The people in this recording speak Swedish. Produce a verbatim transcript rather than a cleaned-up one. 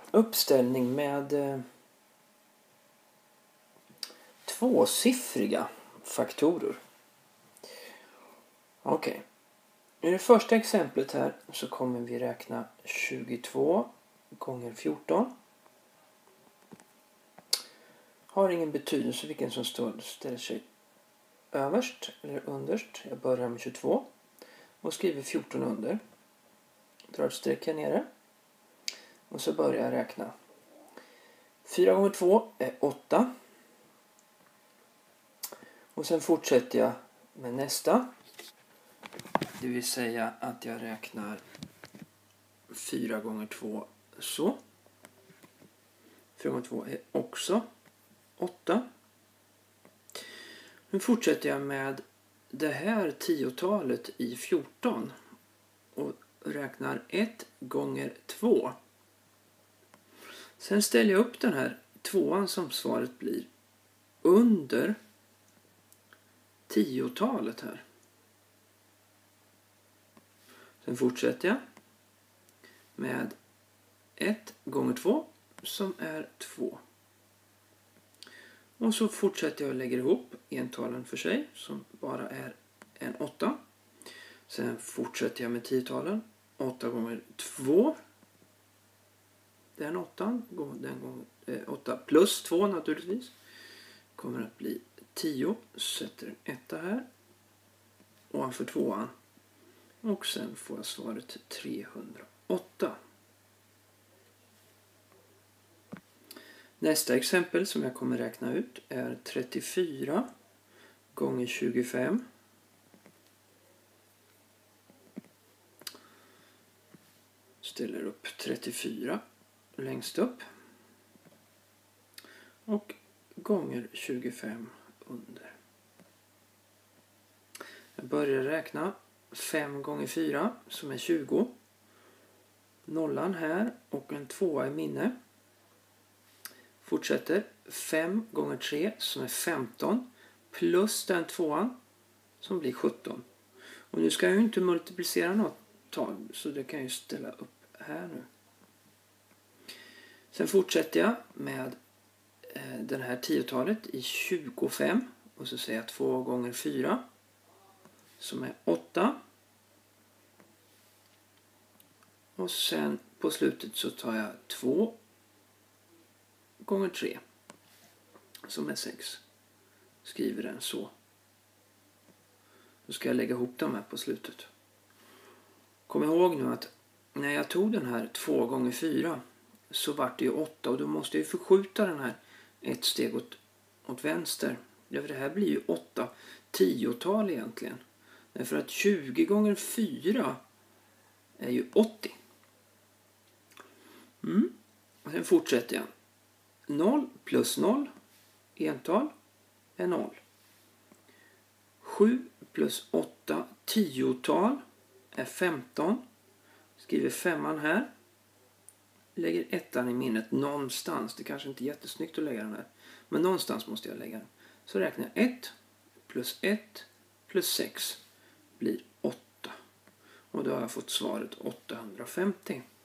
uppställning med eh, tvåsiffriga faktorer. Okej. Okay. I det första exemplet här så kommer vi räkna tjugotvå gånger fjorton. Har ingen betydelse vilken som står, ställer sig överst eller underst. Jag börjar med tjugotvå och skriver fjorton under. Drar ett streck här nere. Och så börjar jag räkna. fyra gånger två är åtta. Och sen fortsätter jag med nästa. Det vill säga att jag räknar fyra gånger två så. fyra gånger två är också åtta. Nu fortsätter jag med det här tiotalet i fjorton. Och räknar ett gånger två. Sen ställer jag upp den här tvåan som svaret blir under tiotalet här. Sen fortsätter jag med ett gånger två som är två. Och så fortsätter jag och lägger ihop entalen för sig som bara är en åtta. Sen fortsätter jag med tiotalen. åtta gånger två. Den åttan, den gången, eh, åtta plus två naturligtvis. Kommer att bli tio. Sätter en etta här. Ovanför tvåan. Och sen får jag svaret trehundraåtta. Nästa exempel som jag kommer räkna ut är trettiofyra gånger tjugofem. Ställer upp trettiofyra längst upp. Och gånger tjugofem under. Jag börjar räkna fem gånger fyra som är tjugo. Nollan här och en tvåa i minne. Fortsätter fem gånger tre som är femton. Plus den tvåan som blir sjutton. Och nu ska jag ju inte multiplicera något tal så det kan jag ju ställa upp här nu. Sen fortsätter jag med eh, den här tiotalet i tjugofem. Och så säger jag två gånger fyra som är åtta. Och sen på slutet så tar jag två gånger tre som är sex. Skriver den så. Då ska jag lägga ihop dem här på slutet. Kom ihåg nu att när jag tog den här två gånger fyra så vart det ju åtta. Och då måste jag ju förskjuta den här ett steg åt, åt vänster. Därför det här blir ju åtta tiotal egentligen. Därför att tjugo gånger fyra är ju åttio. Mm. Och sen fortsätter jag. noll plus noll, ental, är noll. sju plus åtta, tiotal, är femton. Skriver femman här. Lägger ettan i minnet någonstans. Det kanske inte är jättesnyggt att lägga den här. Men någonstans måste jag lägga den. Så räknar jag ett plus ett plus sex blir åtta. Och då har jag fått svaret åttahundrafemtio.